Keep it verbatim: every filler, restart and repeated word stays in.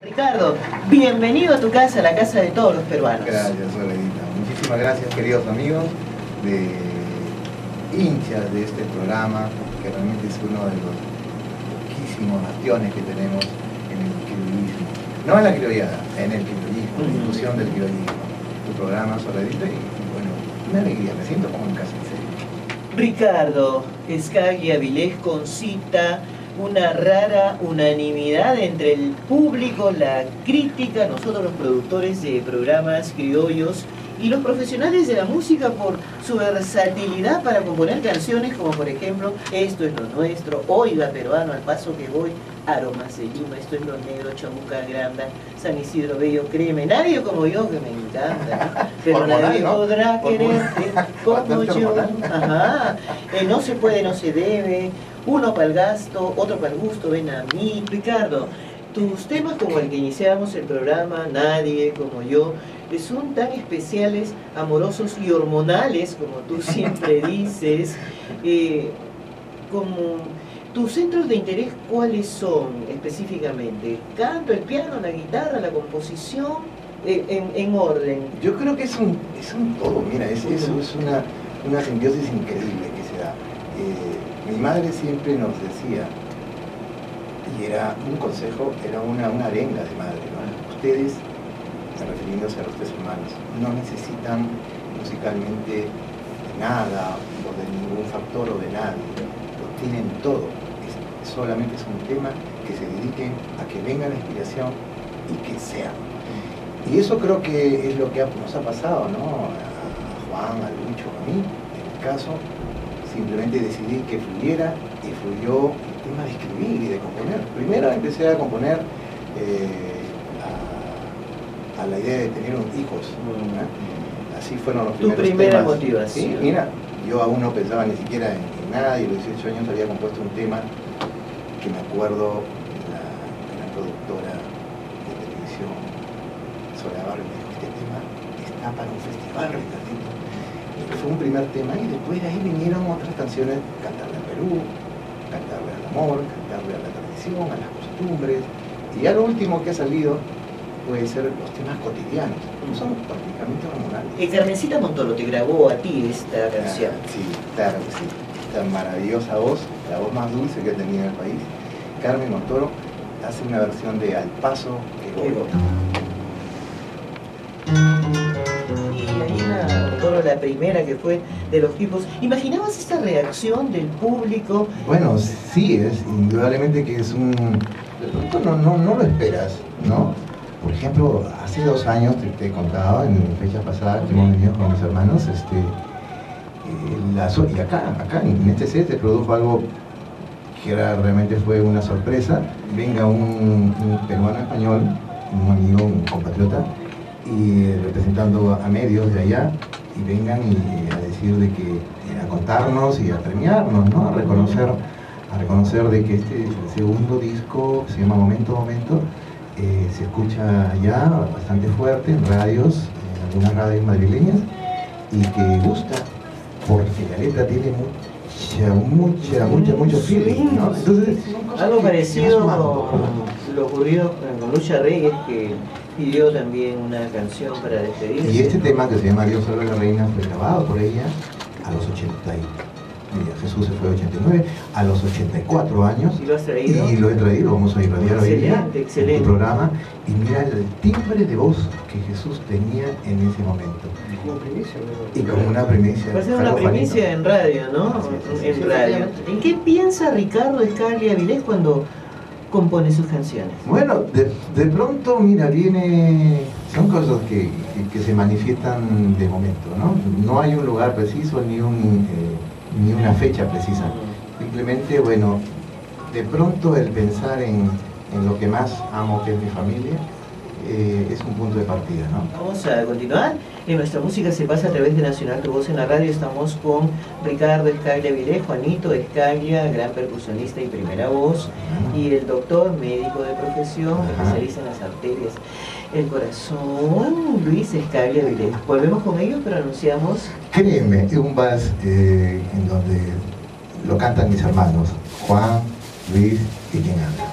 Ricardo, bienvenido a tu casa, la casa de todos los peruanos. Gracias, Soledita. Muchísimas gracias, queridos amigos, de hinchas de este programa, que realmente es uno de los poquísimos bastiones que tenemos en el criollismo. No en la criollada, en el criollismo, en la difusión del criollismo. Tu programa, Soledita, y bueno, una alegría, me siento como en casa, en serio. Ricardo Escaglia Vilés concita una rara unanimidad entre el público, la crítica, nosotros los productores de programas criollos y los profesionales de la música por su versatilidad para componer canciones como por ejemplo Esto es lo nuestro, Oiga Peruano, Al paso que voy, Aromas de Lima, Esto es lo negro, Chamuca Granda, San Isidro Bello, Créeme, nadie como yo, que me encanta, ¿no? Pero Hormonal, nadie ¿no? podrá quererte como Bastante yo. hormonal. Ajá. Eh, no se puede, no se debe, uno para el gasto, otro para el gusto, ven a mí. Ricardo, tus temas como el que iniciamos el programa, Nadie como yo, eh, son tan especiales, amorosos y hormonales, como tú siempre dices. Eh, como tus centros de interés, ¿cuáles son específicamente? ¿El canto, el piano, la guitarra, la composición? Eh, en, en orden. Yo creo que es un, es un todo, mira, es, es, es una, una simbiosis increíble que se da. Eh, mi madre siempre nos decía, y era un consejo, era una, una arenga de madre, ¿no? Ustedes, refiriéndose a los tres hermanos, no necesitan musicalmente de nada, o de ningún factor o de nadie, lo tienen todo. Es, solamente es un tema que se dediquen a que venga la inspiración y que sea. Y eso creo que es lo que nos ha pasado, ¿no? A Juan, a Lucho, a mí, en mi caso, simplemente decidí que fluyera y fluyó el tema de escribir y de componer. Primero empecé a componer eh, a, a la idea de tener hijos, ¿no? Así fueron los Tu primeros primera temas. motivación. Sí, mira, yo aún no pensaba ni siquiera en, en nada y a los dieciocho años había compuesto un tema que me acuerdo la, la productora de televisión Barrio me dijo, este tema está para un festival, Ricardito. Y fue un primer tema y después de ahí vinieron otras canciones, cantarle al Perú, cantarle al amor, cantarle a la tradición, a las costumbres. Y ya lo último que ha salido puede ser los temas cotidianos, son prácticamente hormonales. Eh, Carmencita Montoro te grabó a ti esta canción. Ah, sí, claro que sí. Esta maravillosa voz, la voz más dulce que he tenido en el país, Carmen Montoro, hace una versión de Al paso que voy. Y ahí la, Montoro, la primera que fue de los tipos. ¿Imaginabas esta reacción del público? Bueno, sí, es indudablemente que es un... De pronto no, no, no lo esperas, ¿no? Por ejemplo, hace dos años, te, te he contado, en fechas pasadas, que hemos venido con mis hermanos, este, eh, la, y acá, acá, en este set se produjo algo que era, realmente fue una sorpresa. Venga un, un peruano español, un amigo, un compatriota, y representando a medios de allá, y vengan y a decir de que, a contarnos y a premiarnos, ¿no? A reconocer, a reconocer de que este es el segundo disco, se llama Momento Momento, eh, se escucha allá bastante fuerte en radios, en algunas radios madrileñas, y que gusta, porque la letra tiene mucha, mucha, mucha, mucho feeling, ¿no? Entonces, algo que, parecido que con lo ocurrido con Lucha Reyes, que pidió también una canción para despedirse. Y este tema, que se llama Dios salve a la reina, fue grabado por ella a los ochenta y, mira, Jesús se fue a ochenta y nueve, a los ochenta y cuatro años. ¿Y lo has traído? Y lo he traído, vamos a irradiar hoy día Excelente, excelente. en tu programa. Y mira el timbre de voz que Jesús tenía en ese momento. Como primicia, ¿no? Y como una primicia. Va a ser una algo primicia bonito. en radio, ¿no? Así es, así En es. radio. ¿En qué piensa Ricardo Escaglia Vilés cuando compone sus canciones? Bueno, de, de pronto, mira, viene... Son cosas que, que, que se manifiestan de momento, ¿no? No hay un lugar preciso ni, un, eh, ni una fecha precisa. Simplemente, bueno, de pronto el pensar en, en lo que más amo, que es mi familia, eh, es un punto de partida, ¿no? Vamos a continuar. En nuestra música se pasa a través de Nacional Tu Voz en la Radio. Estamos con Ricardo Escaglia Vilés, Juanito Escaglia, gran percusionista y primera voz, y el doctor, médico de profesión, especialista en las arterias, el corazón, Luis Escaglia Vilés. Volvemos con ellos, pero anunciamos... Créeme, es un vals eh, en donde lo cantan mis hermanos, Juan, Luis y quien habla.